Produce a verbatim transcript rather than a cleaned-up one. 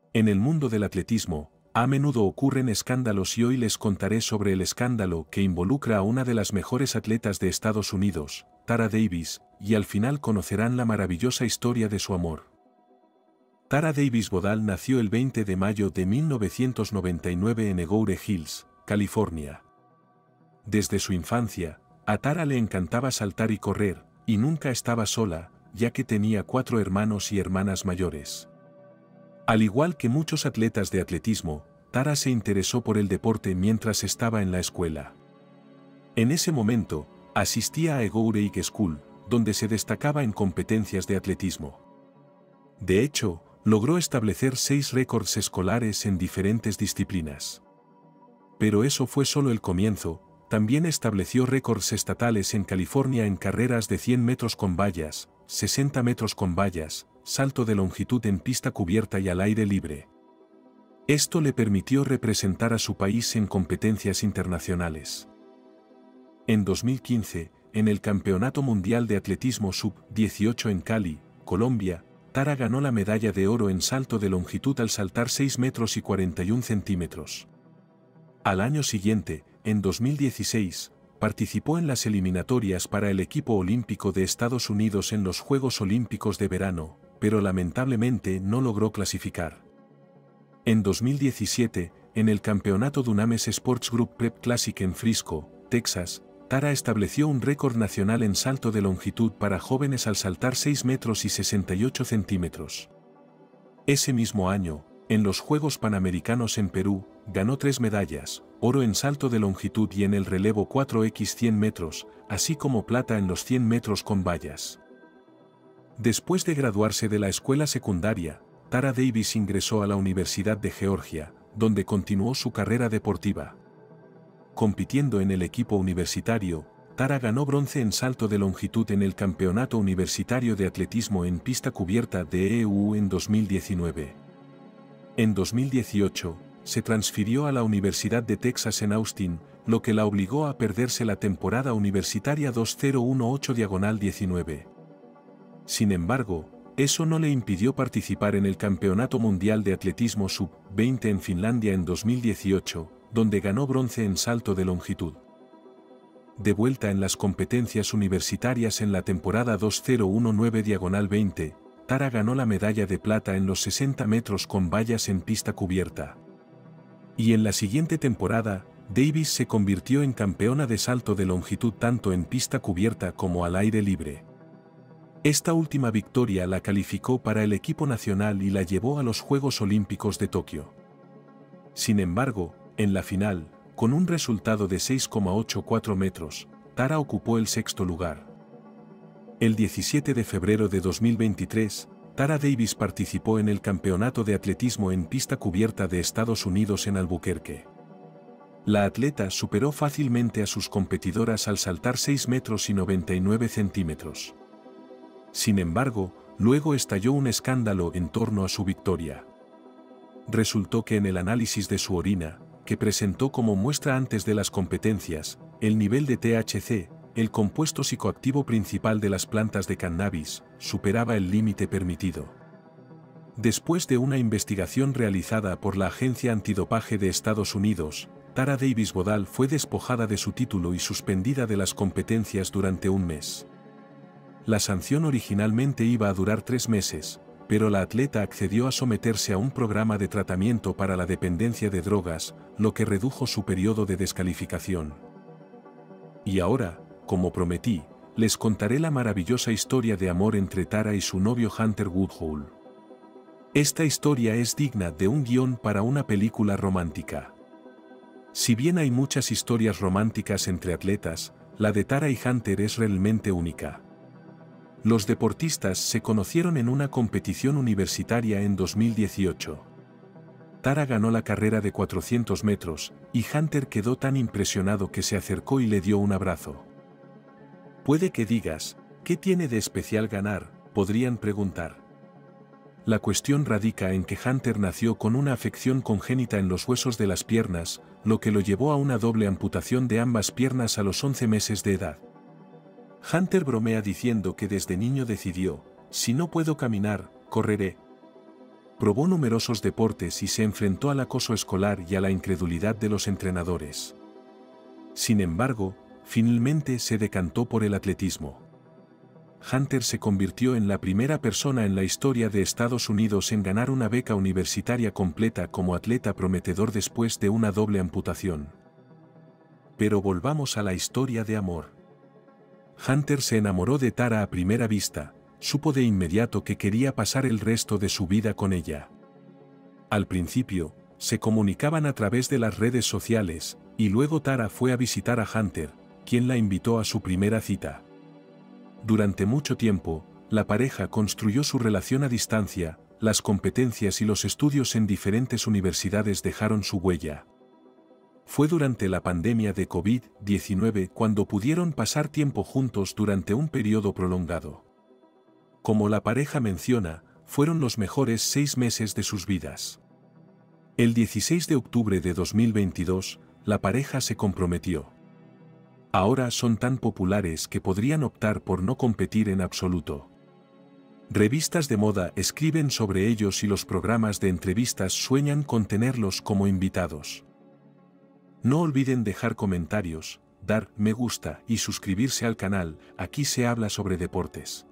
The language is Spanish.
En el mundo del atletismo, a menudo ocurren escándalos y hoy les contaré sobre el escándalo que involucra a una de las mejores atletas de Estados Unidos, Tara Davis, y al final conocerán la maravillosa historia de su amor. Tara Davis Goodall nació el veinte de mayo de mil novecientos noventa y nueve en Eagle Hills, California. Desde su infancia, a Tara le encantaba saltar y correr, y nunca estaba sola, ya que tenía cuatro hermanos y hermanas mayores. Al igual que muchos atletas de atletismo, Tara se interesó por el deporte mientras estaba en la escuela. En ese momento, asistía a Eagle High School, donde se destacaba en competencias de atletismo. De hecho, logró establecer seis récords escolares en diferentes disciplinas. Pero eso fue solo el comienzo. También estableció récords estatales en California en carreras de cien metros con vallas, sesenta metros con vallas, salto de longitud en pista cubierta y al aire libre. Esto le permitió representar a su país en competencias internacionales. En dos mil quince, en el Campeonato Mundial de Atletismo sub dieciocho en Cali, Colombia, Tara ganó la medalla de oro en salto de longitud al saltar seis metros y cuarenta y un centímetros. Al año siguiente, en dos mil dieciséis, participó en las eliminatorias para el equipo olímpico de Estados Unidos en los Juegos Olímpicos de Verano, pero lamentablemente no logró clasificar. En dos mil diecisiete, en el Campeonato Dunames Sports Group Prep Classic en Frisco, Texas, Tara estableció un récord nacional en salto de longitud para jóvenes al saltar seis metros y sesenta y ocho centímetros. Ese mismo año, en los Juegos Panamericanos en Perú, ganó tres medallas, oro en salto de longitud y en el relevo cuatro por cien metros, así como plata en los cien metros con vallas. Después de graduarse de la escuela secundaria, Tara Davis ingresó a la Universidad de Georgia, donde continuó su carrera deportiva. Compitiendo en el equipo universitario, Tara ganó bronce en salto de longitud en el Campeonato Universitario de Atletismo en pista cubierta de E U en dos mil diecinueve. En dos mil dieciocho, se transfirió a la Universidad de Texas en Austin, lo que la obligó a perderse la temporada universitaria dos mil dieciocho diecinueve. Sin embargo, eso no le impidió participar en el Campeonato Mundial de Atletismo sub veinte en Finlandia en dos mil dieciocho, donde ganó bronce en salto de longitud. De vuelta en las competencias universitarias en la temporada dos mil diecinueve veinte, Tara ganó la medalla de plata en los sesenta metros con vallas en pista cubierta. Y en la siguiente temporada, Davis se convirtió en campeona de salto de longitud tanto en pista cubierta como al aire libre. Esta última victoria la calificó para el equipo nacional y la llevó a los Juegos Olímpicos de Tokio. Sin embargo, en la final, con un resultado de seis coma ochenta y cuatro metros, Tara ocupó el sexto lugar. El diecisiete de febrero de dos mil veintitrés, Tara Davis participó en el Campeonato de Atletismo en pista cubierta de Estados Unidos en Albuquerque. La atleta superó fácilmente a sus competidoras al saltar seis metros y noventa y nueve centímetros. Sin embargo, luego estalló un escándalo en torno a su victoria. Resultó que en el análisis de su orina, que presentó como muestra antes de las competencias, el nivel de T H C, el compuesto psicoactivo principal de las plantas de cannabis, superaba el límite permitido. Después de una investigación realizada por la Agencia Antidopaje de Estados Unidos, Tara Davis Goodall fue despojada de su título y suspendida de las competencias durante un mes. La sanción originalmente iba a durar tres meses, pero la atleta accedió a someterse a un programa de tratamiento para la dependencia de drogas, lo que redujo su periodo de descalificación. Y ahora, como prometí, les contaré la maravillosa historia de amor entre Tara y su novio Hunter Woodhull. Esta historia es digna de un guión para una película romántica. Si bien hay muchas historias románticas entre atletas, la de Tara y Hunter es realmente única. Los deportistas se conocieron en una competición universitaria en dos mil dieciocho. Tara ganó la carrera de cuatrocientos metros, y Hunter quedó tan impresionado que se acercó y le dio un abrazo. Puede que digas, ¿qué tiene de especial ganar?, podrían preguntar. La cuestión radica en que Hunter nació con una afección congénita en los huesos de las piernas, lo que lo llevó a una doble amputación de ambas piernas a los once meses de edad. Hunter bromea diciendo que desde niño decidió, si no puedo caminar, correré. Probó numerosos deportes y se enfrentó al acoso escolar y a la incredulidad de los entrenadores. Sin embargo, finalmente se decantó por el atletismo. Hunter se convirtió en la primera persona en la historia de Estados Unidos en ganar una beca universitaria completa como atleta prometedor después de una doble amputación. Pero volvamos a la historia de amor. Hunter se enamoró de Tara a primera vista, supo de inmediato que quería pasar el resto de su vida con ella. Al principio, se comunicaban a través de las redes sociales, y luego Tara fue a visitar a Hunter, quien la invitó a su primera cita. Durante mucho tiempo, la pareja construyó su relación a distancia, las competencias y los estudios en diferentes universidades dejaron su huella. Fue durante la pandemia de COVID diecinueve cuando pudieron pasar tiempo juntos durante un periodo prolongado. Como la pareja menciona, fueron los mejores seis meses de sus vidas. El dieciséis de octubre de dos mil veintidós, la pareja se comprometió. Ahora son tan populares que podrían optar por no competir en absoluto. Revistas de moda escriben sobre ellos y los programas de entrevistas sueñan con tenerlos como invitados. No olviden dejar comentarios, dar me gusta y suscribirse al canal, aquí se habla sobre deportes.